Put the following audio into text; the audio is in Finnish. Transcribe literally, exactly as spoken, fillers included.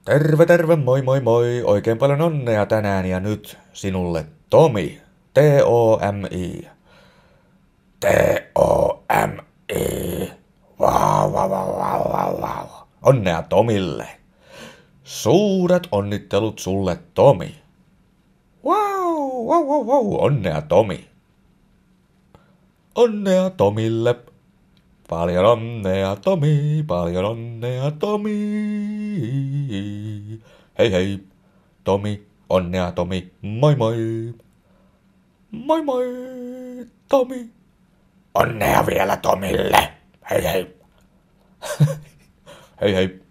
Terve, terve, moi moi moi. Oikein paljon onnea tänään ja nyt sinulle Tomi. T-O-M-I. T-O-M-I. Vau, vau, vau, vau, vau, vau. Onnea Tomille. Suuret onnittelut sulle, Tomi. Vau, vau, vau, vau. Onnea, Tomi. Onnea Tomille. Paljon onnea, Tomi. Paljon onnea, Tomi. Hei hei, Tomi, onnea Tomi, moi moi. Moi moi, Tomi. Onnea vielä Tomille. Hei hei. Hei hei.